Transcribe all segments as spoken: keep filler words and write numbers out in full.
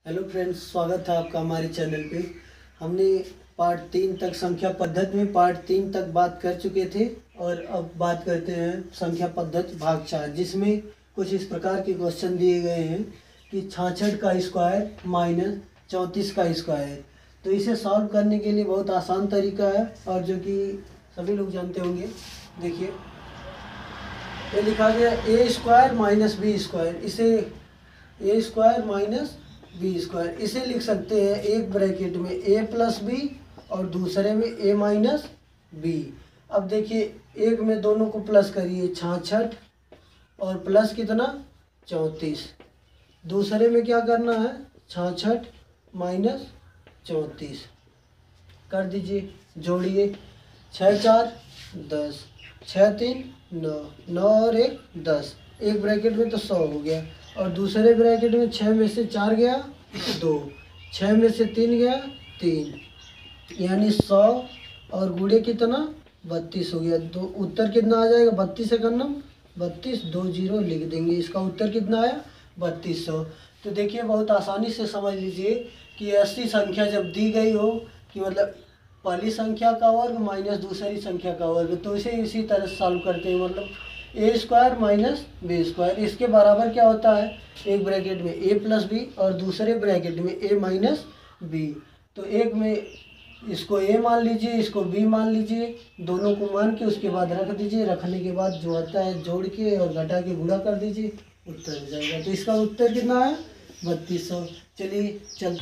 Hello friends, स्वागत है आपका हमारे चैनल पे। हमने पार्ट तीन तक संख्या पद्धति में पार्ट तीन तक बात कर चुके थे और अब बात करते हैं संख्या पद्धति भाग चार, जिसमें कुछ इस प्रकार के क्वेश्चन दिए गए हैं कि छियासठ का स्क्वायर माइनस चौंतीस का स्क्वायर। तो इसे सॉल्व करने के लिए बहुत आसान तरीका है और जो कि सभी लोग जानते होंगे। देखिए, ये लिखा गया ए स्क्वायर माइनस बी स्क्वायर। इसे a square minus B square इसे लिख सकते हैं एक ब्रैकेट में ए प्लस बी और दूसरे में ए माइनस बी। अब देखिए, एक में दोनों को प्लस करिए, छियासठ और प्लस कितना चौंतीस। दूसरे में क्या करना है, छियासठ माइनस चौंतीस कर दीजिए, जोड़िए। छः चार दस, छः तीन नौ, नौ और एक दस। एक ब्रैकेट में तो सौ हो गया और दूसरे ब्रैकेट में छः में से चार गया दो, छः में से तीन गया तीन, यानी सौ और गुणे कितना बत्तीस हो गया। तो उत्तर कितना आ जाएगा, बत्तीस है करना बत्तीस, दो जीरो लिख देंगे। इसका उत्तर कितना आया, बत्तीस सौ। तो देखिए, बहुत आसानी से समझ लीजिए कि ऐसी संख्या जब दी गई हो कि मतलब पहली संख्या का वर्ग माइनस दूसरी संख्या का वर्ग, तो इसे इसी तरह सॉल्व करते हैं। मतलब a square minus B square, इसके बराबर क्या होता है, एक ब्रैकेट में ए प्लस बी और दूसरे ब्रैकेट में ए माइनस बी। तो एक में इसको ए मान लीजिए, इसको बी मान लीजिए, दोनों को मान के उसके बाद रख दीजिए। रखने के बाद जो आता है जोड़ के और घटा के गुणा कर दीजिए, उत्तर हो जाएगा। तो इसका उत्तर कितना है, बत्तीस सौ। चलिए चल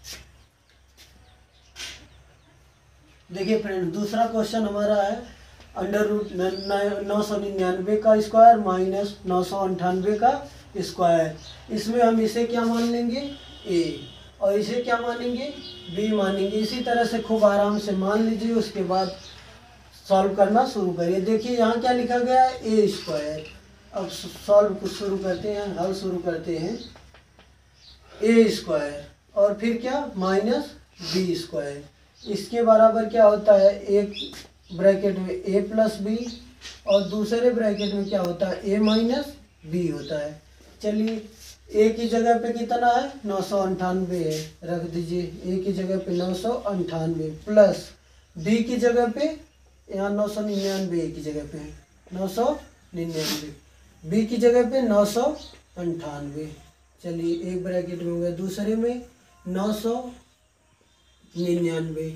देखिए फ्रेंड, दूसरा क्वेश्चन हमारा है अंडर रूट नौ सौ निन्यानवे का स्क्वायर माइनस नौ सौ अंठानवे का स्क्वायर। इसमें हम इसे क्या मान लेंगे, ए, और इसे क्या मानेंगे, बी मानेंगे। इसी तरह से खूब आराम से मान लीजिए, उसके बाद सॉल्व करना शुरू करिए। देखिए, यहाँ क्या लिखा गया है, ए स्क्वायर। अब सॉल्व कुछ शुरू करते हैं, हल शुरू करते हैं। ए स्क्वायर और फिर क्या, माइनस बी स्क्वायर। इसके बराबर क्या होता है, एक ब्रैकेट में ए प्लस बी और दूसरे ब्रैकेट में क्या होता है, ए माइनस बी होता है। चलिए, ए की जगह पे कितना है, नौ सौ अंठानवे है, रख दीजिए। ए की जगह पे नौ सौ अंठानवे प्लस बी की जगह पे यहाँ नौ सौ निन्यानवे, ए की जगह पे नौ सौ निन्यानवे, बी की जगह पे नौ सौ अंठानवे। चलिए, एक ब्रैकेट में हो गया, दूसरे में नौ सौ निन्यानवे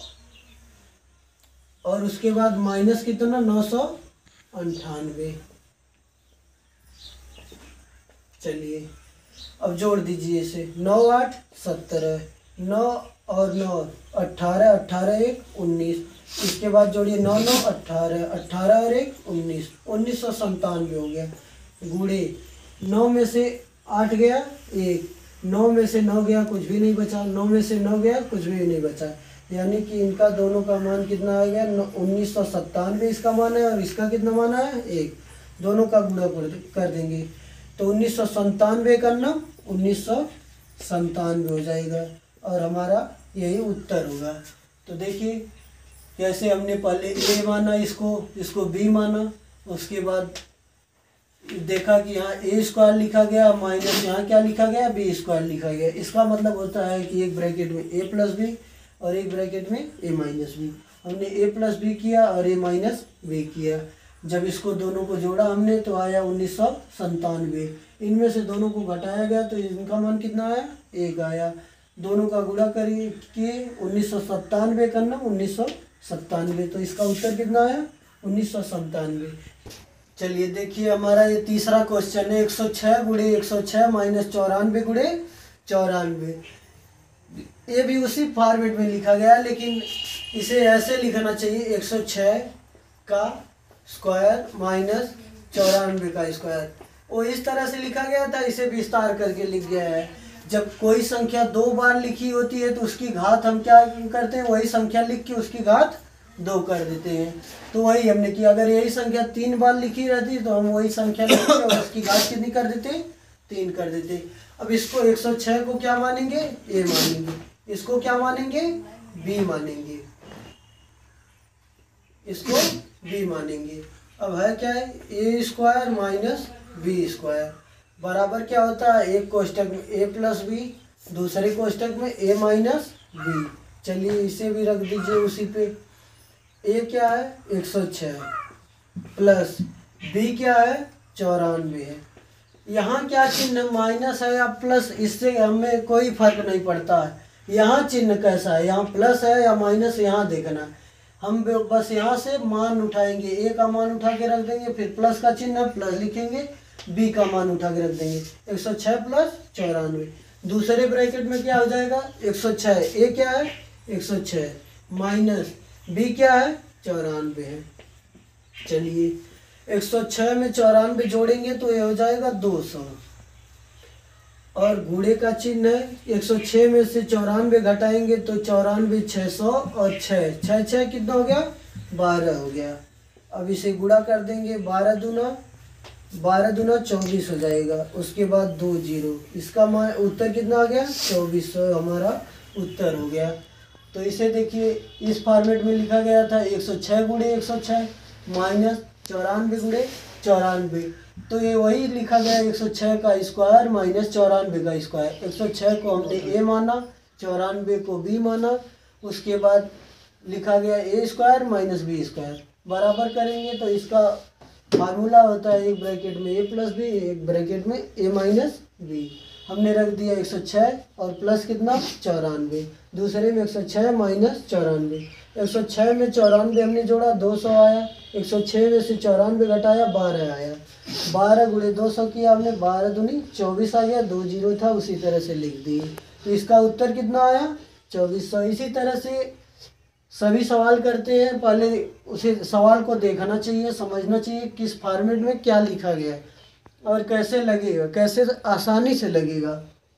और उसके बाद माइनस कितना, नौ सौ अंठानवे। चलिए अब जोड़ दीजिए इसे, नौ आठ सत्तर, नौ और नौ अट्ठारह, अट्ठारह एक उन्नीस। इसके बाद जोड़िए, नौ नौ अट्ठारह, अट्ठारह और एक उन्नीस, उन्नीस सौ संतानवे हो गया। गुणे, नौ में से आठ गया एक, नौ में से नौ गया कुछ भी नहीं बचा, नौ में से नौ गया कुछ भी नहीं बचा, यानी कि इनका दोनों का मान कितना आ गया, उन्नीस सौ सत्तानवे इसका मान है और इसका कितना मान है, एक। दोनों का गुणा कर देंगे तो उन्नीस सौ संतानवे करना उन्नीस सौ संतानवे हो जाएगा और हमारा यही उत्तर होगा। तो देखिए, कैसे हमने पहले ए माना, इसको इसको बी माना, उसके बाद देखा कि यहाँ ए स्क्वायर लिखा गया माइनस यहाँ क्या लिखा गया, बी स्क्वायर लिखा गया। इसका मतलब होता है कि एक ब्रैकेट में ए प्लस बी और एक ब्रैकेट में ए माइनस बी। हमने ए प्लस बी किया और ए माइनस बी किया। जब इसको दोनों को जोड़ा हमने तो आया उन्नीस सौ संतानवे। इनमें से दोनों को घटाया गया तो इनका मान कितना आया, एक आया। दोनों का गुणा करिए कि उन्नीस सौ सत्तानवे करना उन्नीस सौ सत्तानवे, तो इसका उत्तर कितना आया, उन्नीस सौ संतानवे। चलिए देखिए, हमारा ये तीसरा क्वेश्चन है, एक सौ छः गुणे एक सौ छः माइनस चौरानवे गुणे चौरानवे। ये भी उसी फॉर्मेट में लिखा गया है, लेकिन इसे ऐसे लिखना चाहिए, एक सौ छः का स्क्वायर माइनस चौरानवे का स्क्वायर। वो इस तरह से लिखा गया था, इसे विस्तार करके लिख गया है। जब कोई संख्या दो बार लिखी होती है तो उसकी घात हम क्या करते हैं, वही संख्या लिख के उसकी घात दो कर देते हैं। तो वही हमने किया। अगर यही संख्या तीन बार लिखी रहती तो हम वही संख्या लिख के और उसकी घात कितनी कर देते, तीन कर देते। अब इसको एक सौ छः को क्या मानेंगे, ए मानेंगे, इसको क्या मानेंगे, बी मानेंगे, इसको बी मानेंगे। अब है क्या है, ए स्क्वायर माइनस बी स्क्वायर बराबर क्या होता है, एक कोष्टक में ए प्लस बी दूसरे कोष्टक में ए माइनस बी। चलिए इसे भी रख दीजिए उसी पे। ए क्या है एक सौ छः प्लस बी क्या है चौरानवे है। यहाँ क्या चिन्ह माइनस है या प्लस, इससे हमें कोई फर्क नहीं पड़ता है। यहाँ चिन्ह कैसा है, यहाँ प्लस है या माइनस, यहाँ देखना है। हम बस यहाँ से मान उठाएंगे, ए का मान उठा के रख देंगे, फिर प्लस का चिन्ह प्लस लिखेंगे, बी का मान उठा के रख देंगे। एक सौ छः प्लस चौरानवे, दूसरे ब्रैकेट में क्या हो जाएगा एक सौ छः, ए क्या है एक सौ छः माइनस बी क्या है चौरानवे है। चलिए एक सौ छः में चौरानवे जोड़ेंगे तो ये हो जाएगा दो सौ, और गुणे का चिन्ह है। एक सौ छः में से चौरानवे घटाएंगे तो चौरानवे छः सौ और छः छः छः कितना हो गया बारह हो गया। अब इसे गुणा कर देंगे, बारह दूना बारह दूना चौबीस हो जाएगा, उसके बाद दो जीरो, इसका मान उत्तर कितना आ गया चौबीस सौ हमारा उत्तर हो गया। तो इसे देखिए इस फॉर्मेट में लिखा गया था एक सौ छः गुणे एक सौ छः माइनस चौरानवे गुणे चौरानवे, तो ये वही लिखा गया एक सौ छः का स्क्वायर माइनस चौरानवे का स्क्वायर। एक सौ छः को हमने ए माना, चौरानवे को बी माना, उसके बाद लिखा गया ए स्क्वायर माइनस बी स्क्वायर। बराबर करेंगे तो इसका फार्मूला होता है एक ब्रैकेट में ए प्लस बी, एक ब्रैकेट में ए माइनस बी। हमने रख दिया एक सौ छः और प्लस कितना चौरानवे, दूसरे में एक सौ छः माइनस चौरानवे। एक सौ छः में चौरानवे हमने जोड़ा दो सौ आया, एक सौ छः में से चौरानवे घटाया बारह आया, बारह गुणे दो सौ किया हमने, बारह दूनी चौबीस आ गया, दो जीरो था उसी तरह से लिख दिए। तो इसका उत्तर कितना आया चौबीस सौ। इसी तरह से सभी सवाल करते हैं, पहले उसे सवाल को देखना चाहिए, समझना चाहिए किस फॉर्मेट में क्या लिखा गया है और कैसे लगेगा, कैसे आसानी से लगेगा।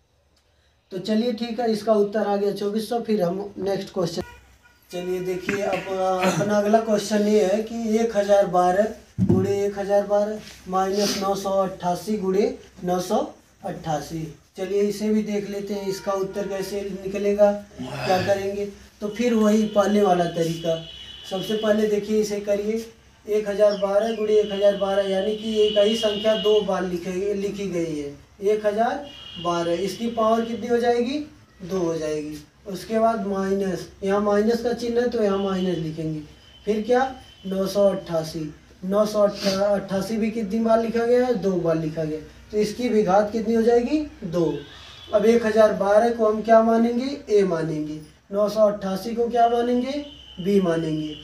तो चलिए ठीक है, इसका उत्तर आ गया चौबीस सौ। फिर हम नेक्स्ट क्वेश्चन चलिए देखिए, अब अपना अगला क्वेश्चन ये है कि एक हज़ार बारह गुणे एक हज़ार बारह माइनस नौ सौ अट्ठासी गुणे नौ सौ अट्ठासी। चलिए इसे भी देख लेते हैं, इसका उत्तर कैसे निकलेगा, क्या करेंगे। तो फिर वही पहले वाला तरीका, सबसे पहले देखिए इसे करिए, एक हज़ार बारह गुणे एक हज़ार बारह यानी कि एक ही संख्या दो बार लिखी लिखी गई है, एक हज़ार बारह, इसकी पावर कितनी हो जाएगी दो हो जाएगी। उसके बाद माइनस, यहाँ माइनस का चिन्ह है तो यहाँ माइनस लिखेंगे। फिर क्या नौ सौ अट्ठासी, नौ सौ अट्ठासी भी कितनी बार लिखा गया है दो बार लिखा गया, तो इसकी भी घात कितनी हो जाएगी दो। अब एक हज़ार बारह को हम क्या मानेंगे ए मानेंगे, नौ सौ अट्ठासी को क्या मानेंगे बी मानेंगे।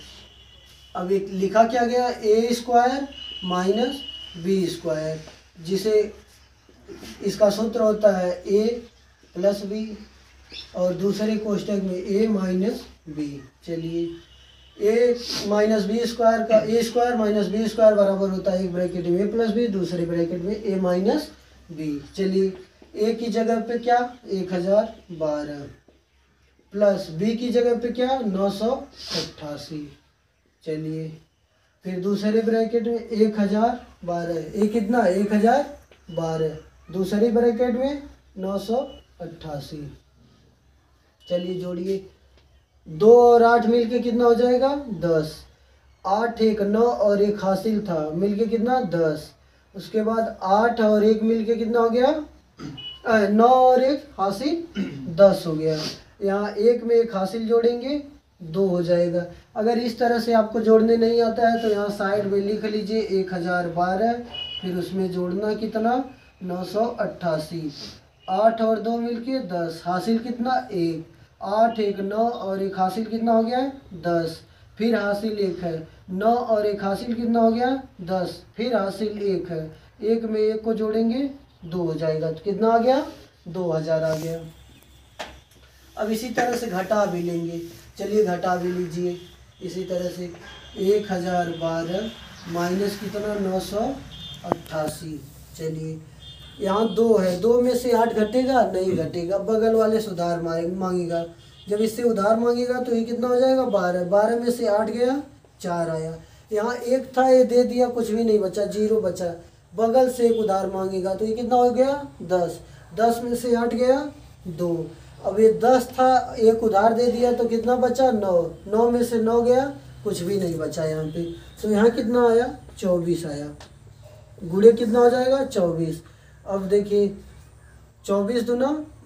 अब एक लिखा क्या गया ए स्क्वायर माइनस बी स्क्वायर, जिसे इसका सूत्र होता है ए प्लस बी और दूसरे कोष्टक में ए माइनस बी। चलिए ए माइनस बी स्क्वायर का a square minus B square बराबर होता है एक ब्रैकेट में ए प्लस बी, दूसरे ब्रैकेट में ए माइनस बी। चलिए ए की जगह पे क्या एक हज़ार बारह प्लस बी की जगह पे क्या नौ सौ अट्ठासी। चलिए फिर दूसरे ब्रैकेट में एक हज़ार बारह, ए कितना एक हज़ार बारह, दूसरे ब्रैकेट में नौ सौ अट्ठासी। चलिए जोड़िए, दो और आठ मिलके कितना हो जाएगा दस, आठ एक नौ और एक हासिल था मिलके कितना दस, उसके बाद आठ और एक मिलके कितना हो गया नौ और एक हासिल दस हो गया। यहाँ एक में एक हासिल जोड़ेंगे दो हो जाएगा। अगर इस तरह से आपको जोड़ने नहीं आता है तो यहाँ साइड में लिख लीजिए एक हज़ार बारह, फिर उसमें जोड़ना कितना नौ सौ अट्ठासी, आठ और दो मिलके दस, हासिल कितना एक, आठ एक नौ और एक हासिल कितना हो गया दस, फिर हासिल एक है, नौ और एक हासिल कितना हो गया दस, फिर हासिल एक है, एक में एक को जोड़ेंगे दो हो जाएगा, तो कितना आ गया दो हज़ार आ गया। अब इसी तरह से घटा भी लेंगे, चलिए घटा भी लीजिए इसी तरह से, एक हज़ार बारह माइनस कितना नौ सौ अट्ठासी। चलिए यहाँ दो है, दो में से आठ घटेगा नहीं घटेगा, बगल वाले से उधार मांगेगा, जब इससे उधार मांगेगा तो ये कितना हो जाएगा बारह, बारह में से आठ गया चार आया, यहाँ एक था ये दे दिया कुछ भी नहीं बचा जीरो बचा, बगल से एक उधार मांगेगा तो ये कितना हो गया दस, दस में से आठ गया दो, अब ये दस था एक उधार दे दिया तो कितना बचा नौ, नौ में से नौ गया कुछ भी नहीं बचा यहाँ पे, तो यहाँ कितना आया चौबीस आया, गुणे कितना हो जाएगा चौबीस। अब देखिए चौबीस दूना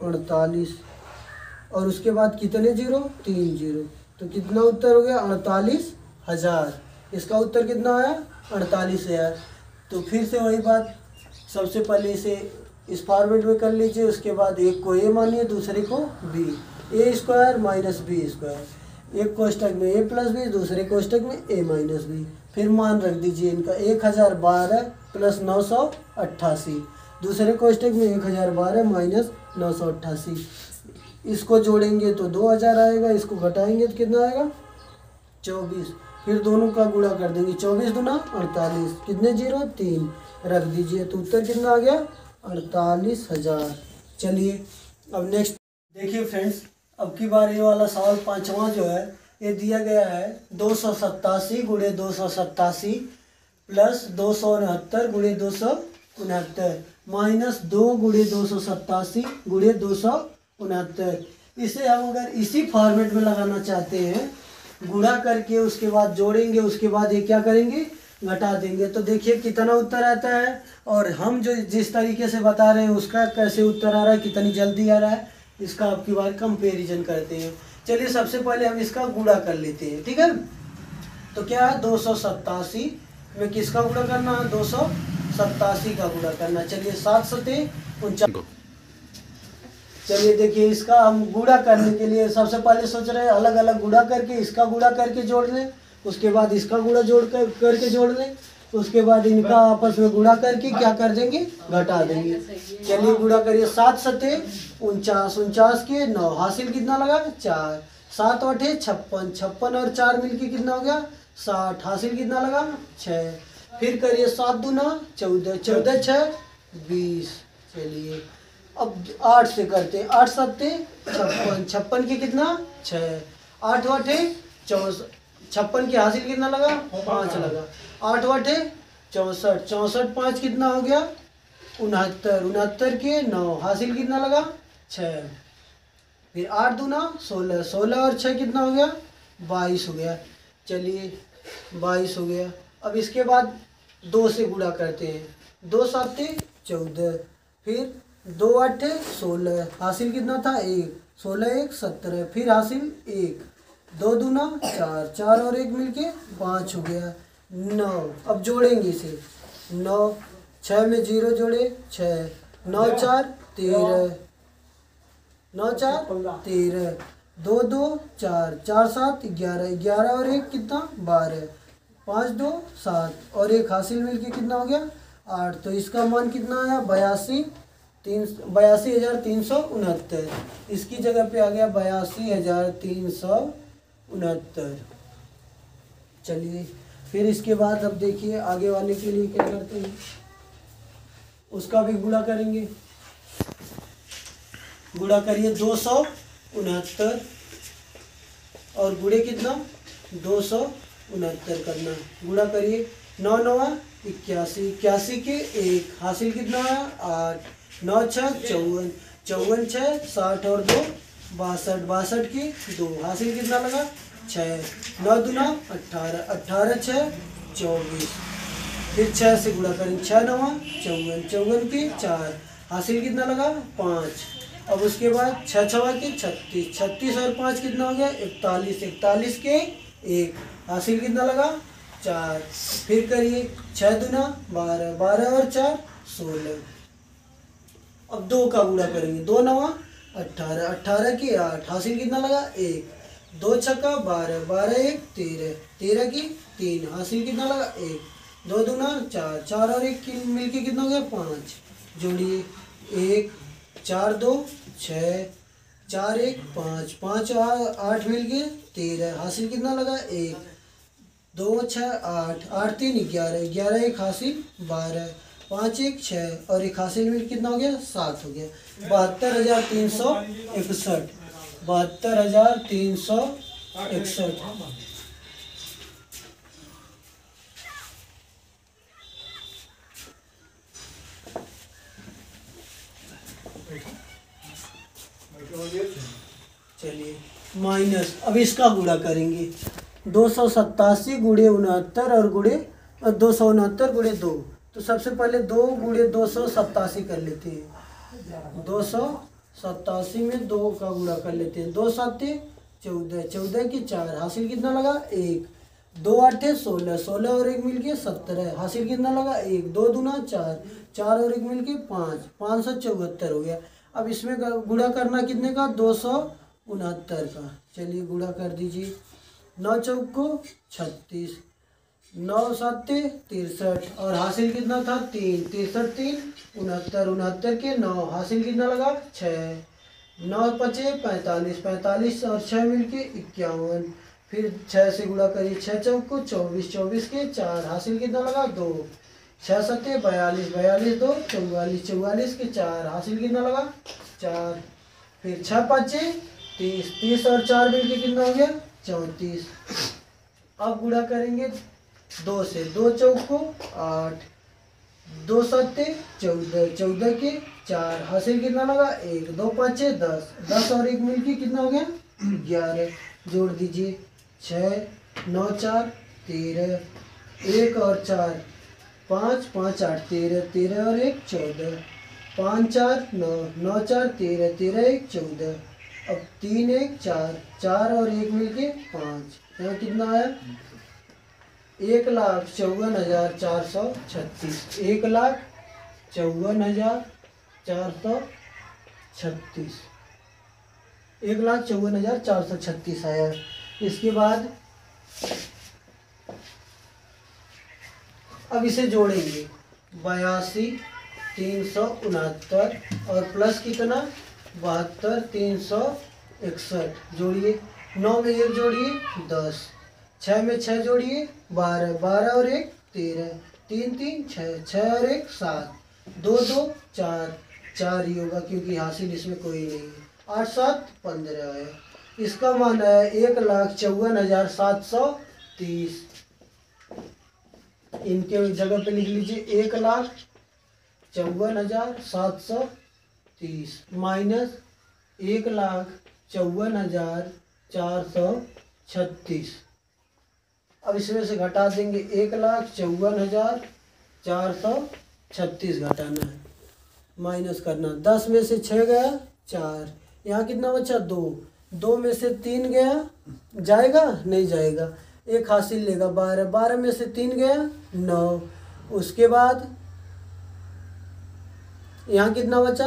अड़तालीस, और उसके बाद कितने जीरो, तीन जीरो, तो कितना उत्तर हो गया, अड़तालीस हज़ार। इसका उत्तर कितना आया, अड़तालीस हज़ार। तो फिर से वही बात, सबसे पहले इसे इस फॉर्मेट में कर लीजिए, उसके बाद एक को ए मानिए, दूसरे को b, a square minus B square, एक कोष्टक में ए प्लस बी, दूसरे कोष्टक में ए माइनस बी। फिर मान रख दीजिए इनका, एक हज़ार बारह प्लस नौ सौ अट्ठासी, दूसरे कोष्टक में एक हज़ार बारह माइनस नौ सौ अट्ठासी। इसको जोड़ेंगे तो दो हज़ार आएगा, इसको घटाएंगे तो कितना आएगा, चौबीस। फिर दोनों का गुणा कर देंगे, चौबीस दुना अड़तालीस, कितने जीरो, तीन, रख दीजिए तो उत्तर कितना आ गया, अड़तालीस हज़ार। चलिए अब नेक्स्ट देखिए फ्रेंड्स, अब की बार ये वाला सवाल पाँचवा जो है, ये दिया गया है दो सौ सत्तासी गुणे दो सौ सत्तासी प्लस दो सौ उनहत्तर गुणे दो सौ उनहत्तर माइनस दो गुणे दो सौ सत्तासी गुणे दो सौ उनहत्तर। इसे हम अगर इसी फॉर्मेट में लगाना चाहते हैं, गुणा करके उसके बाद जोड़ेंगे, उसके बाद ये क्या करेंगे, घटा देंगे, तो देखिए कितना उत्तर आता है। और हम जो जिस तरीके से बता रहे हैं उसका कैसे उत्तर आ रहा है, कितनी जल्दी आ रहा है, इसका आपकी बार कंपैरिजन करते हैं। चलिए सबसे पहले हम इसका गुणा कर लेते हैं, ठीक है। तो क्या है, दो सौ सत्तासी में किसका गुणा करना है, दो सौ सत्तासी का गुणा करना। चलिए सात सते उनचास। चलिए देखिए, इसका हम गुणा करने के लिए सबसे पहले सोच रहे हैं अलग अलग गुणा करके, इसका गुणा करके जोड़ लें, उसके बाद इसका गुणा जोड़ कर करके जोड़ लें, उसके बाद इनका आपस में गुणा करके क्या कर देंगे, घटा देंगे। चलिए गुणा करिए, सात सते उनचास, उनचास के नौ, हासिल कितना लगा, चार, सात अठे छप्पन, छप्पन और चार मिलके कितना हो गया, साठ, हासिल कितना लगा, छः। फिर करिए सात दूना चौदह, चौदह छः बीस। चलिए अब आठ से करते हैं, आठ सत्ते छप्पन, छप्पन के कितना, छः, आठ अठे चौसठ, छप्पन की हासिल कितना लगा, पाँच लगा, आठ अठे चौंसठ, चौंसठ पाँच कितना हो गया, उनहत्तर, उनहत्तर के नौ, हासिल कितना लगा, छः। फिर आठ दूना सोलह, सोलह और छः कितना हो गया, बाईस हो गया। चलिए बाईस हो गया। अब इसके बाद दो से गुणा करते हैं, दो साते चौदह, फिर दो आठे सोलह, हासिल कितना था, एक, सोलह एक सत्रह, फिर हासिल एक, दो दूना चार, चार और एक मिलके पाँच हो गया, नौ। अब जोड़ेंगे इसे, नौ, छः में जीरो जोड़े, छः, नौ चार तेरह, नौ चार तेरह, दो दो चार, चार सात ग्यारह, ग्यारह और एक कितना, बारह, पाँच दो सात और एक हासिल मिलके कितना हो गया, आठ। तो इसका मान कितना आया, बयासी तीन बयासी हज़ार तीन सौ उनहत्तर। इसकी जगह पे आ गया बयासी हज़ार तीन सौ उनहत्तर। चलिए फिर इसके बाद अब देखिए आगे वाले के लिए क्या करते हैं, उसका भी गुणा करेंगे। गुणा करिए, दो सौ उनहत्तर और गुणे कितना, दो सौ उनहत्तर करना। गुणा करिए, नौ नवा इक्यासी, इक्यासी के एक, हासिल कितना आया, आठ, नौ छः चौवन, चौवन छः साठ और दो बासठ, बासठ की दो, हासिल कितना लगा, छः, नौ दूना अट्ठारह, अट्ठारह छः चौबीस। फिर छः से गुणा करें, छः नवा चौवन, चौवन के चार, हासिल कितना लगा, पाँच। अब उसके बाद छः छवा के छत्तीस, छत्तीस और पाँच कितना हो गया, इकतालीस, इकतालीस के एक, हासिल कितना लगा, चार। फिर करिए, छः दूना बारह, बारह और चार सोलह। अब दो का गुणा करेंगे, दो नवा अट्ठारह, अट्ठारह के आठ, हासिल कितना लगा, एक, दो छक्का बारह, बारह एक तेरह, तेरह की तीन, हासिल कितना लगा, एक, दो दूना चार, चार और एक मिलके कितना हो गया, पाँच। जोड़िए, एक, चार दो छः, चार एक पाँच, पाँच आठ मिल गए तेरह, हासिल कितना लगा, एक, दो छः आठ, आठ तीन ग्यारह, ग्यारह एक हासिल बारह, पाँच एक छः और एक हासिल मिल कितना हो गया, सात हो गया। बहत्तर हज़ार तीन सौ इकसठ, बहत्तर हज़ार तीन सौ इकसठ। चलिए माइनस, अब इसका गुणा करेंगे, दो सौ सत्तासी गुणे उनहत्तर और गुणे दो सौ उनहत्तर गुणे दो। तो सबसे पहले दो गुणे दो सौ सत्तासी कर लेते हैं, दो सौ सत्तासी में दो का गुणा कर लेते हैं, दो साते चौदह, चौदह के चार, हासिल कितना लगा एक, दो आठे सोलह, सोलह और एक मिलके सत्रह, हासिल कितना लगा एक, दो दूना चार, चार और एक मिलके पाँच, पाँच सौ चौहत्तर हो गया। अब इसमें गुणा करना कितने का, दो सौ उनहत्तर का। चलिए गुणा कर दीजिए, नौ चौक को छत्तीस, नौ साते तिरसठ और हासिल कितना था तीन, तिरसठ तीन उनहत्तर, उनहत्तर के नौ, हासिल कितना लगा छः, नौ पचे पैंतालीस, पैंतालीस और छः मिलके इक्यावन, फिर छः से गुणा करिए, छः चौक को चौबीस, चौबीस के चार, हासिल कितना लगा दो, छः सत्ते बयालीस, बयालीस दो चौवालीस, चौवालीस के चार, हासिल कितना लगा चार, फिर छः पचे तीस, तीस और चार मिलके कितना हो गया चौंतीस। अब गुणा करेंगे दो से, दो चौक को आठ, दो सत्ते चौदह, चौदह के चार, हासिल कितना लगा एक, दो पाँचे दस, दस और एक मिलके कितना हो गया ग्यारह, जोड़ दीजिए, छः नौ चार तेरह, एक और चार पाँच, पाँच आठ तेरह, तेरह और एक चौदह, पाँच चार नौ, नौ चार तेरह, तेरह एक चौदह, अब तीन एक चार, चार और एक मिलके पाँच, यहाँ कितना आया एक लाख चौवन हजार चार सौ छत्तीस, एक लाख चौवन हजार चार सौ छत्तीस, एक लाख चौवन हजार चार सौ छत्तीस आया। इसके बाद अब इसे जोड़ेंगे, बयासी तीन सौ उनहत्तर और प्लस कितना बहत्तर तीन सौ इकसठ, जोड़िए, नौ में एक जोड़िए दस, छः में छः जोड़िए बारह, बारह और एक तेरह, तीन तीन छः, छः और एक सात, दो दो चार, चार ही होगा क्योंकि हासिल इसमें कोई नहीं है, आठ सात पंद्रह आया। इसका मान है एक लाख चौवन हजार सात सौ तीस, इनके जगह पे लिख लीजिए एक लाख चौवन हजार सात सौ तीस माइनस एक लाख चौवन हजार चार सौ छत्तीस। अब इसमें से घटा देंगे, एक लाख चौवन हजार चार सौ छत्तीस घटाना है, माइनस करना, दस में से छः गया चार, यहाँ कितना बचा दो, दो में से तीन गया जाएगा नहीं जाएगा, एक हासिल लेगा बारह, बारह में से तीन गया नौ, उसके बाद यहाँ कितना बचा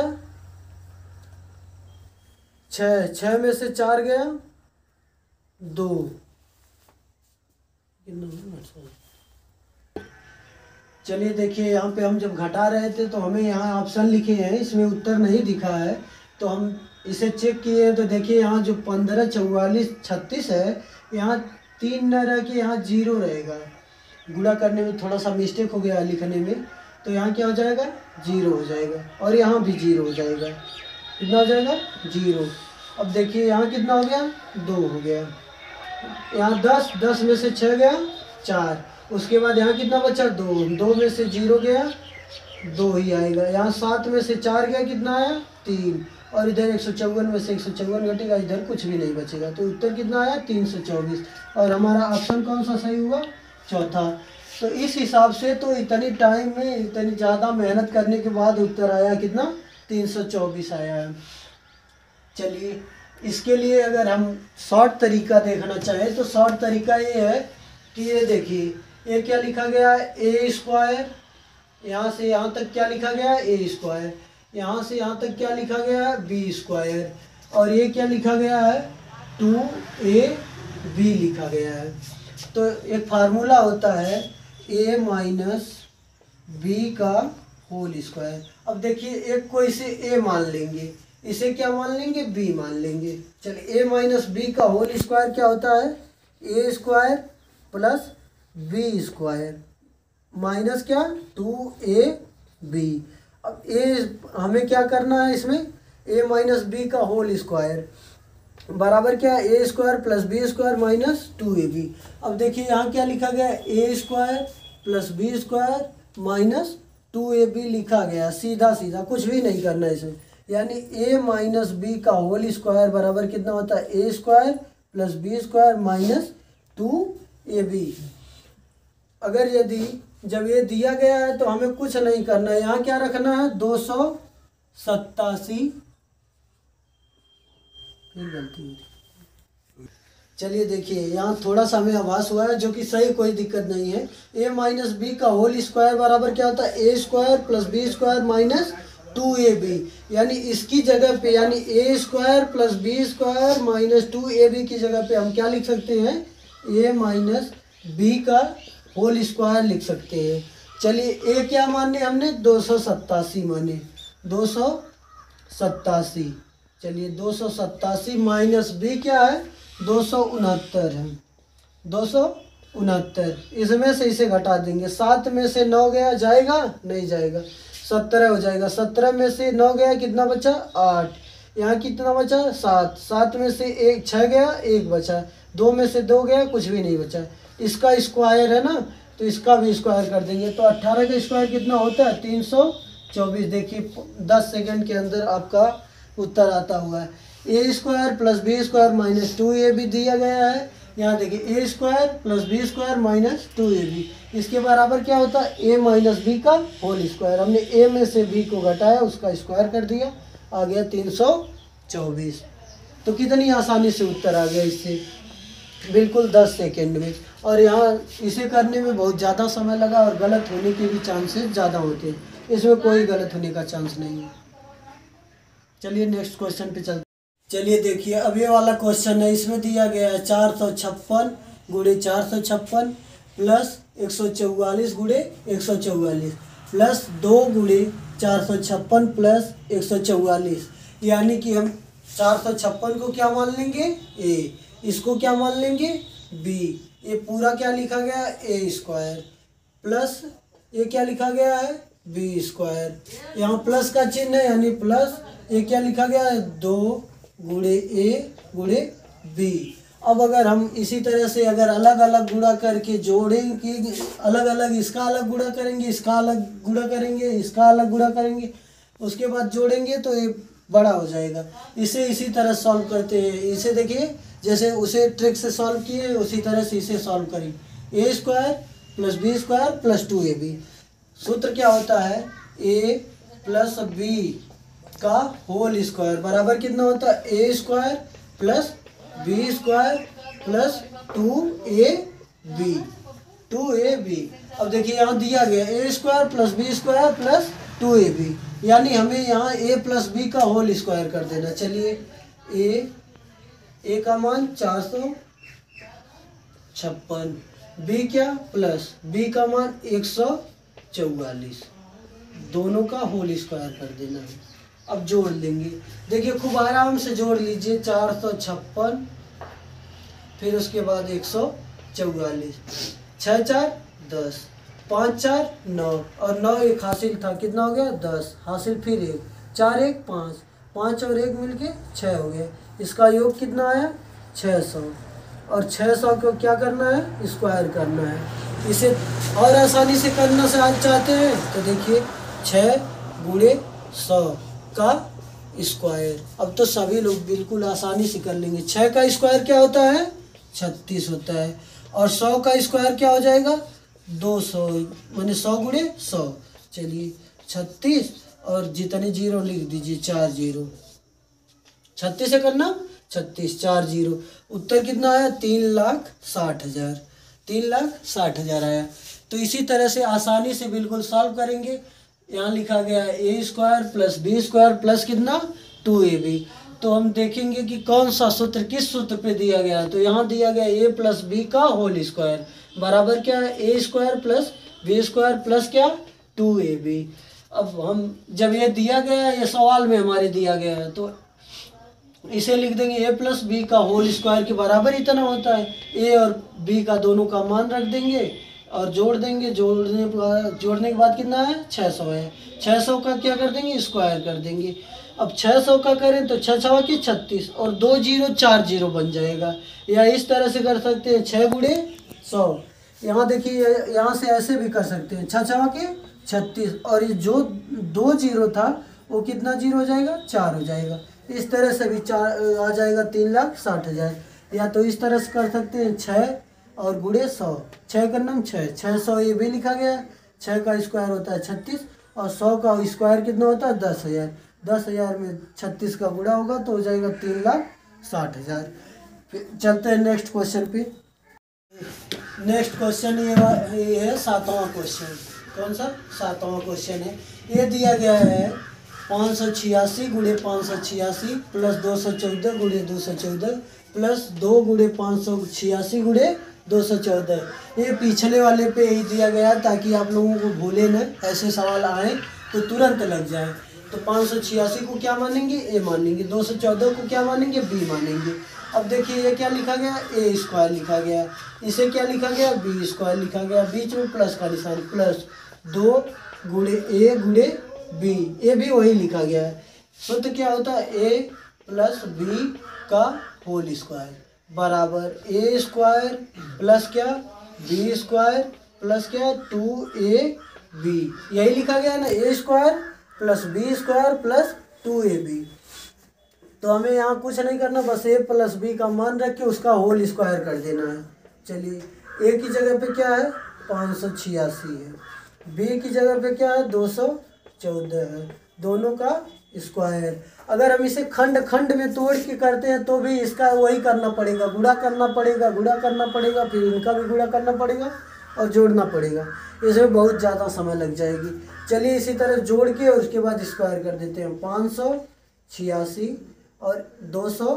छः, छः में से चार गया दो, चलिए देखिए यहाँ पे हम जब घटा रहे थे तो हमें यहाँ ऑप्शन लिखे हैं, इसमें उत्तर नहीं दिखा है, तो हम इसे चेक किए तो देखिए यहाँ जो पंद्रह चौवालीस छत्तीस है, यहाँ तीन न रह के यहाँ जीरो रहेगा, गुणा करने में थोड़ा सा मिस्टेक हो गया लिखने में, तो यहाँ क्या हो जाएगा जीरो हो जाएगा और यहाँ भी जीरो हो जाएगा, कितना हो जाएगा जीरो। अब देखिए यहाँ कितना हो गया दो हो गया, यहाँ दस, दस में से छः गया चार, उसके बाद यहाँ कितना बचा दो, दो में से जीरो गया दो ही आएगा, यहाँ सात में से चार गया कितना आया तीन, और इधर एक सौ चौवन में से एक सौ चौवन घटेगा, इधर कुछ भी नहीं बचेगा, तो उत्तर कितना आया तीन सौ चौबीस, और हमारा ऑप्शन कौन सा सही हुआ चौथा। तो इस हिसाब से तो इतनी टाइम में इतनी ज़्यादा मेहनत करने के बाद उत्तर आया कितना तीन सौ चौबीस आया है। चलिए इसके लिए अगर हम शॉर्ट तरीका देखना चाहें तो शॉर्ट तरीका ये है कि ये देखिए ये क्या लिखा गया है ए स्क्वायर, यहाँ से यहाँ तक क्या लिखा गया है ए स्क्वायर, यहाँ से यहाँ तक क्या लिखा गया है बी स्क्वायर, और ये क्या लिखा गया है टू ए बी लिखा गया है। तो एक फार्मूला होता है ए माइनस बी का होल स्क्वायर। अब देखिए एक को इसे ए मान लेंगे, इसे क्या मान लेंगे बी मान लेंगे। चलिए ए माइनस बी का होल स्क्वायर क्या होता है ए square plus B square minus क्या टू ए बी। अब ए हमें क्या करना है इसमें ए माइनस बी का होल स्क्वायर बराबर क्या है ए square plus B square minus two A B. अब देखिए यहाँ क्या लिखा गया है ए square plus B square minus two ए बी लिखा गया, सीधा सीधा कुछ भी नहीं करना है इसमें, यानी ए माइनस बी का होल स्क्वायर बराबर कितना होता है ए square plus B square minus two ए बी। अगर यदि जब ये दिया गया है तो हमें कुछ नहीं करना है, यहाँ क्या रखना है दो सौ सत्तासी ये गलती हुई। चलिए देखिए यहाँ थोड़ा सा हमें आभास हुआ है जो कि सही, कोई दिक्कत नहीं है। ए माइनस बी का होल स्क्वायर बराबर क्या होता है, ए square plus B square minus two ए बी। यानी इसकी जगह पे यानी A square plus B square minus two A B की जगह पे हम क्या लिख सकते हैं, ए माइनस बी का होल स्क्वायर लिख सकते हैं। चलिए ए क्या माने हमने, दो सौ सत्तासी माने, दो सौ सत्तासी। चलिए दो सौ सत्तासी माइनस बी क्या है, दो सौ उनहत्तर है, दो सौ उनहत्तर। इसमें से इसे घटा देंगे, सात में से नौ गया, जाएगा नहीं जाएगा, सत्रह हो जाएगा। सत्रह में से नौ गया, कितना बचा, आठ। यहाँ कितना बचा, सात। सात में से एक छः गया, एक बचा। दो में से दो गया, कुछ भी नहीं बचा। इसका स्क्वायर है ना, तो इसका भी स्क्वायर कर देंगे। तो अट्ठारह का स्क्वायर कितना होता है, तीन सौ चौबीस। देखिए दस सेकंड के अंदर आपका उत्तर आता हुआ है। ए square plus B square minus two ए बी दिया गया है। यहाँ देखिए A square plus B square minus two A B, इसके बराबर क्या होता है, ए माइनस बी का होल स्क्वायर। हमने ए में से बी को घटाया, उसका स्क्वायर कर दिया, आ गया तीन सौ चौबीस। तो कितनी आसानी से उत्तर आ गया इससे, बिल्कुल दस सेकेंड में। और यहाँ इसे करने में बहुत ज़्यादा समय लगा और गलत होने के भी चांसेस ज़्यादा होते हैं, इसमें कोई गलत होने का चांस नहीं है। चलिए नेक्स्ट क्वेश्चन पे चलते। चलिए देखिए अब ये वाला क्वेश्चन है, इसमें दिया गया है चार सौ छप्पन गुड़े चार सौ छप्पन प्लस एक सौ चौवालीस गुड़े एक सौ चौवालीस प्लस दो गुड़े चार सौ छप्पन प्लस एक सौ चौवालीस। यानी कि हम चार सौ छप्पन को क्या मान लेंगे, ए, इसको क्या मान लेंगे, बी। ये पूरा क्या लिखा गया है, ए स्क्वायर प्लस ये क्या लिखा गया है, बी स्क्वायर। यहाँ प्लस का चिन्ह है यानी प्लस, ये क्या लिखा गया है, दो गुणे ए गुणे बी। अब अगर हम इसी तरह से अगर अलग अलग गुणा करके जोड़ेंगे, अलग अलग इसका अलग गुणा करेंगे, इसका अलग गुणा करेंगे, इसका अलग गुणा करेंगे, उसके बाद जोड़ेंगे तो ये बड़ा हो जाएगा। इसे इसी तरह सॉल्व करते हैं। इसे देखिए जैसे उसे ट्रिक से सॉल्व किए उसी तरह से इसे सॉल्व करें। A square plus B square plus two A B. सूत्र क्या होता है, ए प्लस बी का होल स्क्वायर बराबर कितना होता है, ए square plus B square plus two A B, two A B. अब देखिए यहाँ दिया गया ए square plus B square plus two ए बी, यानी हमें यहाँ ए प्लस बी का होल स्क्वायर कर देना। चलिए ए ए का मान चार सौ छप्पन, बी क्या प्लस बी का मान एक सौ चौवालीस, दोनों का होल स्क्वायर कर देना है। अब जोड़ लेंगे, देखिए खूब आराम से जोड़ लीजिए, चार सौ छप्पन फिर उसके बाद एक सौ चौवालीस, छः चार दस, पाँच चार नौ और नौ एक हासिल था, कितना हो गया दस, हासिल फिर एक, चार एक पाँच, पाँच और एक मिलके छः हो गया। इसका योग कितना आया, छः सौ। और छः सौ को क्या करना है, स्क्वायर करना है। इसे और आसानी से करना से आज चाहते हैं तो देखिए छः गुणे सौ का स्क्वायर। अब तो सभी लोग बिल्कुल आसानी से कर लेंगे। छः का स्क्वायर क्या होता है, छत्तीस होता है। और सौ का स्क्वायर क्या हो जाएगा, दो सौ, माने सौ गुणे सौ। चलिए छत्तीस और जितने जीरो लिख दीजिए, चार जीरो, छत्तीस से करना, छत्तीस चार जीरो, उत्तर कितना आया, तीन लाख साठ हज़ार, तीन लाख साठ हज़ार आया। तो इसी तरह से आसानी से बिल्कुल सॉल्व करेंगे। यहाँ लिखा गया है ए square plus B square plus कितना, टू ए बी। तो हम देखेंगे कि कौन सा सूत्र किस सूत्र पे दिया गया है। तो यहाँ दिया गया ए प्लस बी का होल स्क्वायर बराबर क्या है, ए square plus B square plus क्या, टू ए बी। अब हम जब ये दिया गया है, ये सवाल में हमारे दिया गया है, तो इसे लिख देंगे ए प्लस बी का होल स्क्वायर के बराबर इतना होता है। ए और बी का दोनों का मान रख देंगे और जोड़ देंगे, जोड़ने जोड़ने के बाद कितना है, छः सौ है। छः सौ का क्या कर देंगे, स्क्वायर कर देंगे। अब छः सौ का करें तो छः छः की छत्तीस और दो जीरो चार जीरो बन जाएगा। या इस तरह से कर सकते हैं, छः गुणे सौ। यहाँ देखिए यहाँ से ऐसे भी कर सकते हैं, छः छः के छत्तीस और ये जो दो जीरो था वो कितना जीरो हो जाएगा, चार हो जाएगा। इस तरह से भी चार आ जाएगा, तीन लाख साठ हज़ार। या तो इस तरह से कर सकते हैं, छः और गुणे सौ, छः का नाम छः, छः सौ ये भी लिखा गया है। छः का स्क्वायर होता है छत्तीस और सौ का स्क्वायर कितना होता है, दस हज़ार। दस हज़ार में छत्तीस का गुणा होगा तो हो जाएगा तीन लाख साठ हज़ार। फिर चलते हैं नेक्स्ट क्वेश्चन पे। नेक्स्ट क्वेश्चन ये वा- ये है सातवां क्वेश्चन। कौन सा? सातवां क्वेश्चन है। ये दिया गया है पाँच सौ छियासी गुड़े पाँच सौ छियासी प्लस दो सौ चौदह गुड़े दो सौ चौदह प्लस दो गुड़े पाँच सौ छियासी गुड़े दो सौ चौदह। ये पिछले वाले पे ही दिया गया ताकि आप लोगों को भूले न, ऐसे सवाल आए तो तुरंत लग जाए। तो पाँच सौ छियासी को क्या मानेंगे? ए मानेंगे। दो सौ चौदह को क्या मानेंगे? बी मानेंगे। अब देखिए ये क्या लिखा गया? ए स्क्वायर लिखा गया। इसे क्या लिखा गया? बी स्क्वायर लिखा गया। बीच में प्लस का निशान, प्लस दो गुड़े ए गुड़े बी, ए भी वही लिखा गया है। तो, तो क्या होता है? ए प्लस बी का होल स्क्वायर बराबर ए स्क्वायर प्लस क्या? बी स्क्वायर प्लस क्या? टू ए बी। यही लिखा गया है ना, A square plus B square plus two A B. तो हमें यहाँ कुछ नहीं करना, बस ए प्लस बी का मान रख के उसका होल स्क्वायर कर देना है। चलिए, ए की जगह पे क्या है? पाँच सौ छियासी है। बी की जगह पे क्या है? दो सौ चौदह है। दोनों का स्क्वायर। अगर हम इसे खंड खंड में तोड़ के करते हैं तो भी इसका वही करना पड़ेगा, गुणा करना पड़ेगा, गुणा करना पड़ेगा, फिर इनका भी गुणा करना पड़ेगा और जोड़ना पड़ेगा। इसमें बहुत ज़्यादा समय लग जाएगी। चलिए इसी तरह जोड़ के और उसके बाद स्क्वायर कर देते हैं। पाँच सौ छियासी और दो सौ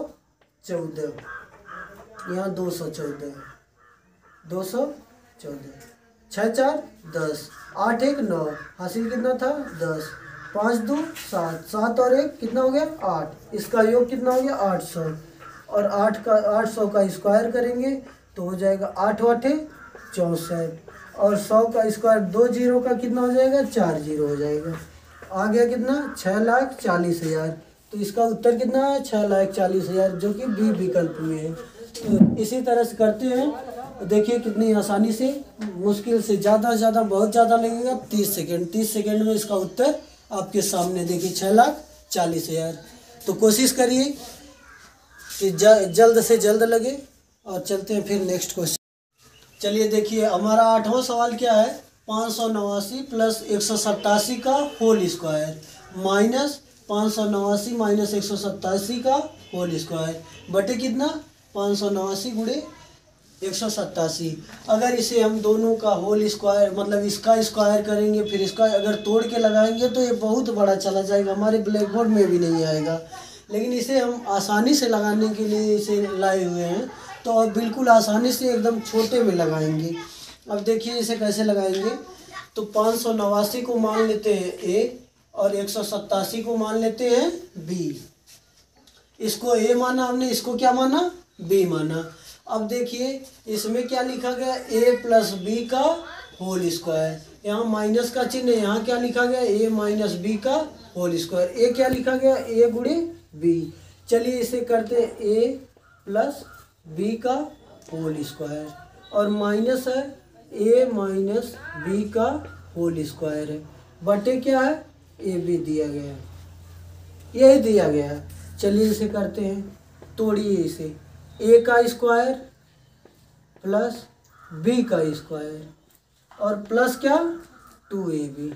चौदह, यहाँ दो सौ चौदह, दो सौ चौदह, छः चार दस, आठ एक नौ, हासिल कितना था? दस, पाँच दो सात, सात और एक कितना हो गया? आठ। इसका योग कितना हो गया? आठ सौ। और आठ का आठ सौ का स्क्वायर करेंगे तो हो जाएगा आठ आठे चौंसठ। और सौ का स्क्वायर दो जीरो का कितना हो जाएगा? चार जीरो हो जाएगा। आ गया कितना? छः लाख चालीस हज़ार। तो इसका उत्तर कितना है? छः लाख चालीस हज़ार, जो कि बी विकल्प में है। तो इसी तरह से करते हैं। देखिए कितनी आसानी से, मुश्किल से ज़्यादा से ज़्यादा बहुत ज़्यादा लगेगा तीस सेकेंड। तीस सेकेंड में इसका उत्तर आपके सामने। देखिए छः लाख चालीस हज़ार। तो कोशिश करिए कि जल्द से जल्द लगे। और चलते हैं फिर नेक्स्ट क्वेश्चन। चलिए देखिए हमारा आठवां सवाल क्या है? पाँच सौ नवासी प्लस एक सौ सत्तासी का होल स्क्वायर माइनस पाँच सौ नवासी माइनस एक सौ सत्तासी का होल स्क्वायर बटे कितना? पाँच सौ नवासी गुड़े एक सौ सत्तासी। अगर इसे हम दोनों का होल स्क्वायर मतलब इसका स्क्वायर करेंगे फिर इसका अगर तोड़ के लगाएंगे तो ये बहुत बड़ा चला जाएगा, हमारे ब्लैक बोर्ड में भी नहीं आएगा। लेकिन इसे हम आसानी से लगाने के लिए इसे लाए हुए हैं, तो अब बिल्कुल आसानी से एकदम छोटे में लगाएंगे। अब देखिए इसे कैसे लगाएंगे। तो पाँच सौ नवासी को मान लेते हैं ए और एक सौ सत्तासी को मान लेते हैं बी। इसको ए माना हमने, इसको क्या माना? बी माना। अब देखिए इसमें क्या लिखा गया? ए प्लस बी का होल स्क्वायर। यहाँ माइनस का चिन्ह है, यहाँ क्या लिखा गया? ए माइनस बी का होल स्क्वायर। ए क्या लिखा गया? ए गुणे बी। चलिए इसे करते हैं ए प्लस बी का होल स्क्वायर और माइनस है ए माइनस बी का होल स्क्वायर है बटे क्या है? ए बी दिया गया, यही दिया गया है। चलिए इसे करते हैं, तोड़िए इसे। ए का स्क्वायर प्लस बी का स्क्वायर और प्लस क्या? टू ए बी,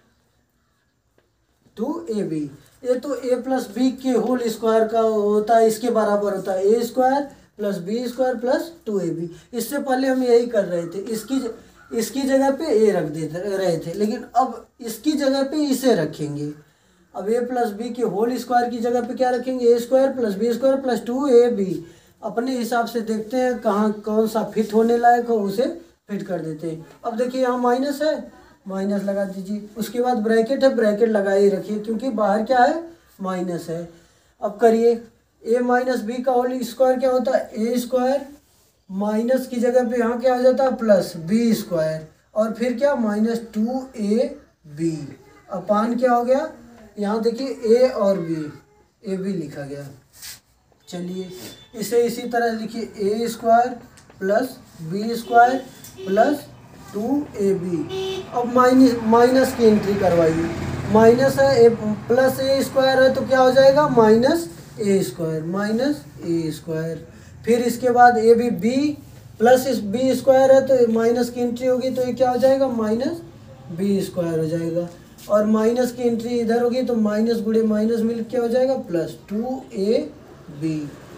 टू ए बी। ये तो ए प्लस बी के होल स्क्वायर का होता है, इसके बराबर होता है ए square plus B square plus two ए बी। इससे पहले हम यही कर रहे थे, इसकी इसकी जगह पे ए रख देते रहे थे, लेकिन अब इसकी जगह पे इसे रखेंगे। अब ए प्लस बी के होल स्क्वायर की जगह पे क्या रखेंगे? A square plus B square plus two A B. अपने हिसाब से देखते हैं कहाँ कौन सा फिट होने लायक हो, उसे फिट कर देते हैं। अब देखिए यहाँ माइनस है, माइनस लगा दीजिए। उसके बाद ब्रैकेट है, ब्रैकेट लगा ही रखिए क्योंकि बाहर क्या है? माइनस है। अब करिए ए माइनस बी का होल स्क्वायर क्या होता है? ए स्क्वायर माइनस की जगह पे यहाँ क्या हो जाता है? प्लस बी स्क्वायर और फिर क्या? माइनस टू ए बी अपान क्या हो गया? यहाँ देखिए ए और बी, ए बी लिखा गया। चलिए इसे इसी तरह लिखिए, A square plus B square plus two A B. अब माइनस माइनस की एंट्री करवाइए। माइनस है, ए प्लस ए स्क्वायर है तो क्या हो जाएगा? Minus A square minus A square. फिर इसके बाद ए भी बी प्लस इस बी स्क्वायर है तो माइनस की एंट्री होगी तो ये क्या हो जाएगा? माइनस बी स्क्वायर हो जाएगा। और माइनस की एंट्री इधर होगी तो माइनस गुणे माइनस मिल क्या हो जाएगा? प्लस टू ए बी।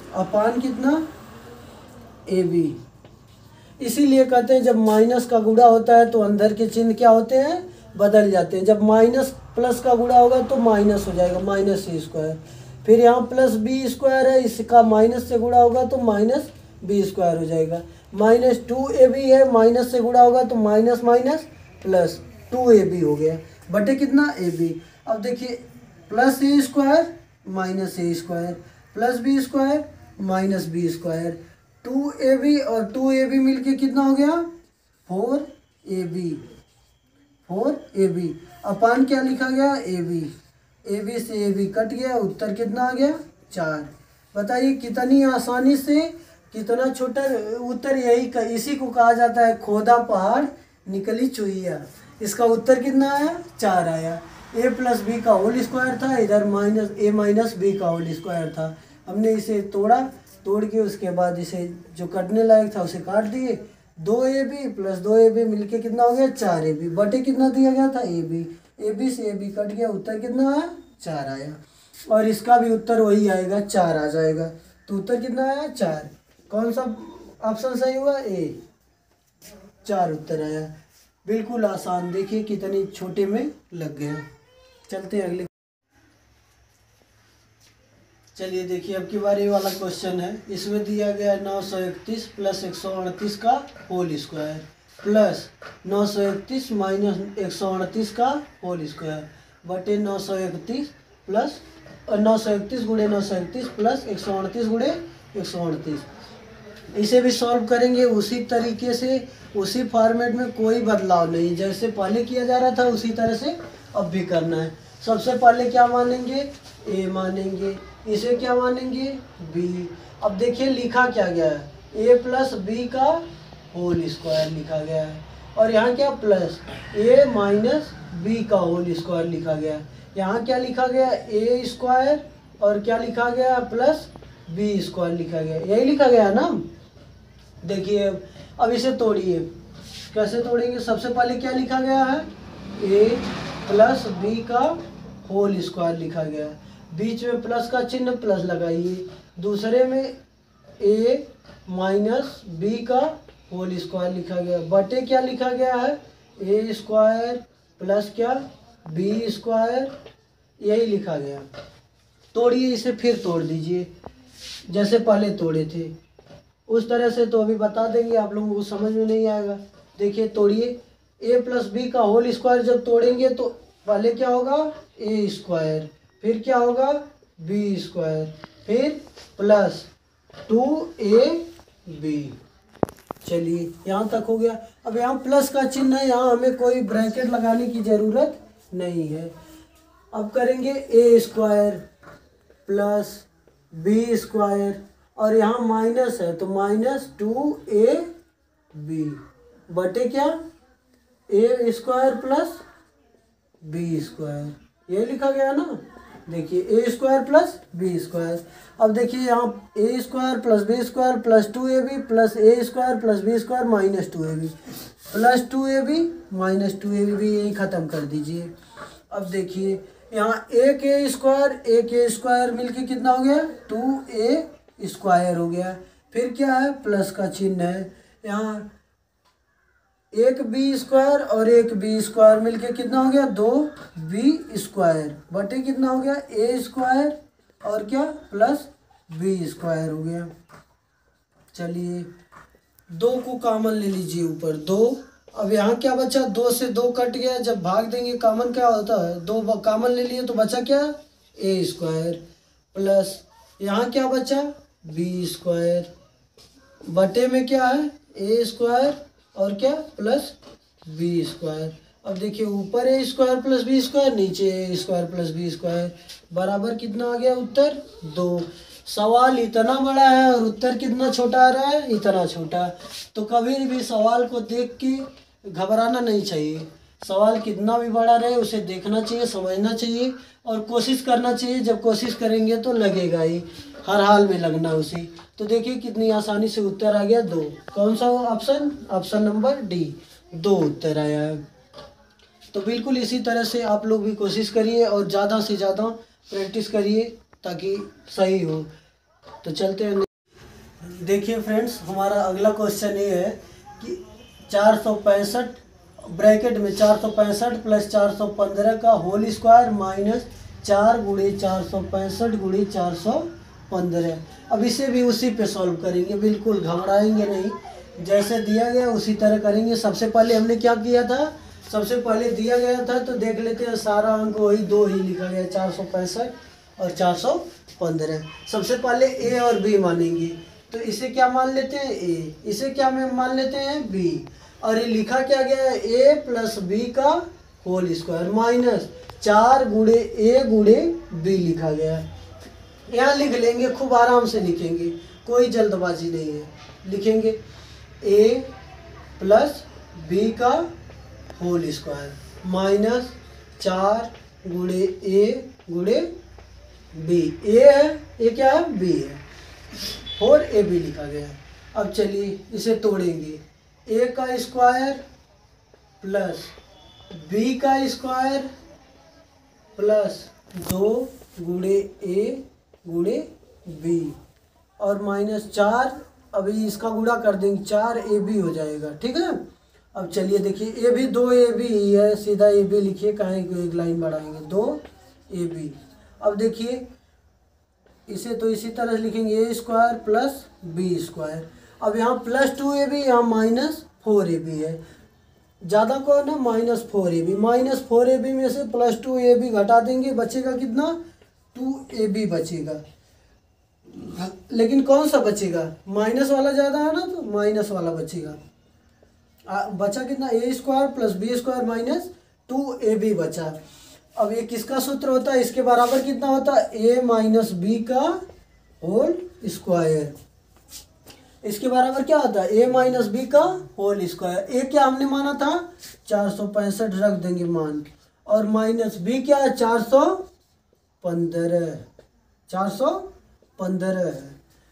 अपान कितना ए बी। इसीलिए कहते हैं जब माइनस का गुणा होता है तो अंदर के चिन्ह क्या होते हैं, बदल जाते हैं। जब माइनस प्लस का गुणा होगा तो माइनस हो जाएगा, माइनस ए स्क्वायर। फिर यहाँ प्लस बी स्क्वायर है, इसका माइनस से गुणा होगा तो माइनस बी स्क्वायर हो जाएगा। माइनस टू ए बी है, माइनस से गुणा होगा तो माइनस माइनस प्लस टू ए बी हो गया, बटे कितना ए बी। अब देखिए plus A square minus A square plus B square minus B square, two A B और टू ए बी मिल के कितना हो गया, four A B. Four A B upon क्या लिखा गया, ए बी। ए बी से ए बी कट गया, उत्तर कितना आ गया, चार। बताइए कितनी आसानी से, कितना छोटा उत्तर। यही इसी को कहा जाता है खोदा पहाड़ निकली चुहिया। इसका उत्तर कितना आया, चार आया। ए प्लस बी का होल स्क्वायर था, इधर माइनस ए माइनस बी का होल स्क्वायर था। हमने इसे तोड़ा, तोड़ के उसके बाद इसे जो कटने लायक था उसे काट दिए। दो ए बी प्लस दो ए बी मिल के कितना हो गया, चार ए बी, बटे कितना दिया गया था, ए बी। ए बी से ए बी कट गया, उत्तर कितना आया, चार आया। और इसका भी उत्तर वही आएगा, चार आ जाएगा। तो उत्तर कितना आया, चार। कौन सा ऑप्शन सही हुआ, ए, चार उत्तर आया। बिल्कुल आसान, देखिए कितनी छोटे में लग गया। चलते हैं अगले। चलिए देखिए अब की बारी वाला क्वेश्चन है। इसमें दिया गया है नौ सौ इकतीस प्लस एक सौ अड़तीस का होल स्क्वायर प्लस नौ सौ इकतीस माइनस एक सौ अड़तीस का होल स्क्वायर बटे नौ सौ इकतीस प्लस नौ सौ इकतीस गुणे नौ सौ इकतीस प्लस एक सौ अड़तीस गुणे एक सौ अड़तीस। इसे भी सॉल्व करेंगे उसी तरीके से, उसी फॉर्मेट में, कोई बदलाव नहीं। जैसे पहले किया जा रहा था उसी तरह से अब भी करना है। सबसे पहले क्या मानेंगे, ए मानेंगे। इसे क्या मानेंगे, बी। अब देखिए लिखा क्या गया है, ए प्लस बी का होल स्क्वायर लिखा गया है। और यहाँ क्या, प्लस ए माइनस बी का होल स्क्वायर लिखा गया। यहाँ क्या लिखा गया, ए स्क्वायर और क्या लिखा गया, प्लस बी स्क्वायर लिखा गया। यही लिखा गया ना। देखिए अब इसे तोड़िए, कैसे तोड़ेंगे। सबसे पहले क्या लिखा गया है, ए प्लस बी का होल स्क्वायर लिखा गया है। बीच में प्लस का चिन्ह, प्लस लगाइए। दूसरे में ए माइनस बी का होल स्क्वायर लिखा गया, बटे क्या लिखा गया है, ए स्क्वायर प्लस क्या, बी स्क्वायर, यही लिखा गया। तोड़िए इसे, फिर तोड़ दीजिए जैसे पहले तोड़े थे उस तरह से। तो अभी बता देंगे, आप लोगों को समझ में नहीं आएगा। देखिए तोड़िए, ए प्लस बी का होल स्क्वायर जब तोड़ेंगे तो पहले क्या होगा, ए स्क्वायर, फिर क्या होगा, बी स्क्वायर, फिर प्लस टू ए बी। चलिए यहाँ तक हो गया। अब यहाँ प्लस का चिन्ह है, यहाँ हमें कोई ब्रैकेट लगाने की ज़रूरत नहीं है। अब करेंगे A square plus B square और यहाँ माइनस है तो माइनस टू ए बी बटे क्या, A square plus B square, ये लिखा गया ना। देखिए A square plus B square. अब देखिए यहाँ A square plus B square plus two A B plus A square plus B square minus two A B plus two A B minus two A B, यही ख़त्म कर दीजिए। अब देखिए यहाँ एक ए स्क्वायर एक ए स्क्वायर मिलके कितना हो गया, टू ए स्क्वायर हो गया। फिर क्या है, प्लस का चिन्ह है। यहाँ एक बी स्क्वायर और एक बी स्क्वायर मिलके कितना हो गया, दो बी स्क्वायर बटे कितना हो गया, ए स्क्वायर और क्या प्लस बी स्क्वायर हो गया। चलिए दो को कॉमन ले लीजिए ऊपर, दो। अब यहाँ क्या बचा, दो से दो कट गया, जब भाग देंगे कॉमन क्या होता है, दो कॉमन ले लिए तो बचा क्या, ए स्क्वायर प्लस यहाँ क्या बचा, बी स्क्वायर बटे में क्या है, ए स्क्वायर और क्या प्लस बी स्क्वायर। अब देखिए ऊपर A square plus B square, नीचे A square plus B square, बराबर कितना आ गया उत्तर, दो। सवाल इतना बड़ा है और उत्तर कितना छोटा आ रहा है, इतना छोटा। तो कभी भी सवाल को देख के घबराना नहीं चाहिए। सवाल कितना भी बड़ा रहे उसे देखना चाहिए, समझना चाहिए और कोशिश करना चाहिए। जब कोशिश करेंगे तो लगेगा ही, हर हाल में लगना उसी। तो देखिए कितनी आसानी से उत्तर आ गया, दो। कौन सा ऑप्शन, ऑप्शन नंबर डी, दो उत्तर आया है। तो बिल्कुल इसी तरह से आप लोग भी कोशिश करिए और ज़्यादा से ज़्यादा प्रैक्टिस करिए ताकि सही हो। तो चलते हैं। देखिए फ्रेंड्स, हमारा अगला क्वेश्चन ये है कि चार सौ पैंसठ ब्रैकेट में चार सौ पैंसठ प्लस चार सौ पंद्रह का होल स्क्वायर माइनस चार गुणे चार सौ पैंसठ गुणे चार सौ पंद्रह। अब इसे भी उसी पे सॉल्व करेंगे, बिल्कुल घबराएंगे नहीं, जैसे दिया गया उसी तरह करेंगे। सबसे पहले हमने क्या किया था, सबसे पहले दिया गया था तो देख लेते हैं, सारा अंक वही दो ही लिखा गया, चार सौ पैंसठ और चार सौ पंद्रह। सबसे पहले ए और बी मानेंगे, तो इसे क्या मान लेते हैं, ए, इसे क्या में मान लेते हैं, बी, और ये लिखा क्या गया है, ए प्लस बी का होल स्क्वायर माइनस चार गुणे ए गुणे बी लिखा गया है। यहाँ लिख लेंगे, खूब आराम से लिखेंगे, कोई जल्दबाजी नहीं है। लिखेंगे ए प्लस बी का होल स्क्वायर माइनस चार गुणे ए गुणे बी। ए है, ये क्या है, बी है, और ए बी लिखा गया है। अब चलिए इसे तोड़ेंगे, ए का स्क्वायर प्लस बी का स्क्वायर प्लस दो गुणे ए गुणे बी और माइनस चार, अभी इसका गुणा कर देंगे, चार ए बी हो जाएगा, ठीक है। अब चलिए देखिए, ए भी दो ए बी ही है, सीधा ए बी लिखिए, कहीं को एक लाइन बढ़ाएंगे, दो ए बी। अब देखिए इसे तो इसी तरह लिखेंगे, A square plus B square. अब यहाँ प्लस टू ए बी, यहाँ माइनस फोर ए बी है, ज़्यादा को है ना, minus four A B. Minus four A B में से प्लस टू ए बी घटा देंगे, बचेगा कितना, टू ए बी बचेगा। लेकिन कौन सा बचेगा, माइनस वाला ज़्यादा है ना, तो माइनस वाला बचेगा। आ, बचा कितना, A square plus B square minus two A B बचा। अब ये किसका सूत्र होता है, इसके बराबर कितना होता है, ए माइनस बी का होल स्क्वायर। इसके बराबर क्या होता है, ए माइनस बी का होल स्क्वायर। ए क्या हमने माना था, चार सौ पैंसठ रख देंगे मान, और माइनस बी क्या है, चार सौ पंद्रह, चार सौ पंद्रह है।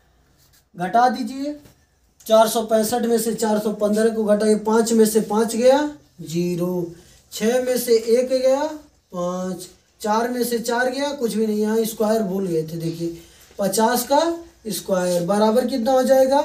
घटा दीजिए, चार सौ पैंसठ में से चार सौ पंद्रह को घटाइए, पाँच में से पाँच गया जीरो, छः में से एक गया पाँच, चार में से चार गया कुछ भी नहीं, यहाँ स्क्वायर भूल गए थे। देखिए पचास का स्क्वायर बराबर कितना हो जाएगा,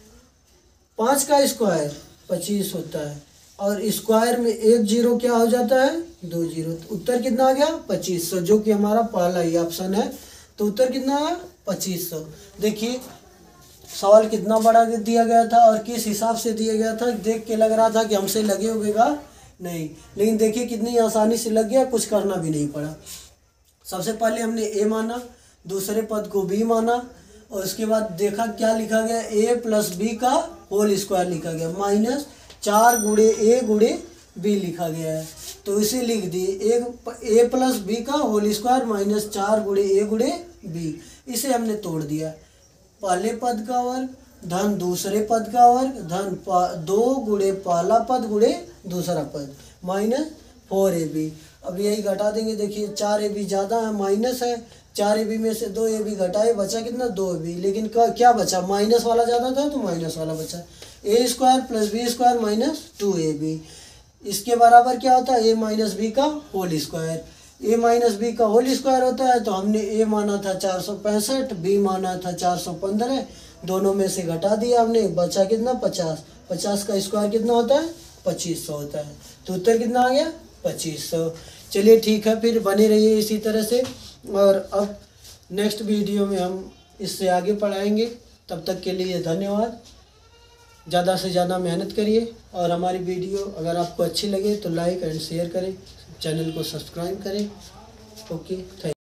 पाँच का स्क्वायर पच्चीस होता है, और स्क्वायर में एक जीरो क्या हो जाता है, दो जीरो। तो उत्तर कितना आ गया, पच्चीस सौ, जो कि हमारा पहला ही ऑप्शन है। तो उत्तर कितना है, पच्चीस सौ। देखिए सवाल कितना बड़ा दिया गया था और किस हिसाब से दिया गया था, देख के लग रहा था कि हमसे लगे होगा नहीं, लेकिन देखिए कितनी आसानी से लग गया, कुछ करना भी नहीं पड़ा। सबसे पहले हमने ए माना, दूसरे पद को बी माना, और उसके बाद देखा क्या लिखा गया, ए प्लस बी का होल स्क्वायर लिखा गया माइनस चार गुणे ए गुणे बी लिखा गया है। तो इसे लिख दिए, एक ए प्लस बी का होल स्क्वायर माइनस चार गुणे ए गुणे बी। इसे हमने तोड़ दिया, पहले पद का वर्ग धन दूसरे पद का वर्ग धन दो गुणे पहला पद गुणे दूसरा पद माइनस फोर ए बी। अब यही घटा देंगे, देखिए चार ए बी ज़्यादा है, माइनस है, चार ए बी में से दो ए बी घटाए, बचा कितना, दो ए बी। लेकिन क्या बचा, माइनस वाला ज़्यादा था तो माइनस वाला बचा, A square plus B square minus two A B. इसके बराबर क्या होता है, ए माइनस बी का whole square. A minus B का होल स्क्वायर होता है, तो हमने ए माना था चार सौ पैंसठ, बी माना था चार सौ पंद्रह, दोनों में से घटा दिया हमने, बचा कितना, पचास। पचास का स्क्वायर कितना होता है, पच्चीस सौ होता है। तो उत्तर कितना आ गया, पच्चीस सौ। चलिए ठीक है, फिर बने रहिए इसी तरह से, और अब नेक्स्ट वीडियो में हम इससे आगे पढ़ाएंगे। तब तक के लिए धन्यवाद। ज़्यादा से ज़्यादा मेहनत करिए, और हमारी वीडियो अगर आपको अच्छी लगे तो लाइक एंड शेयर करें, चैनल को सब्सक्राइब करें। Okay, thank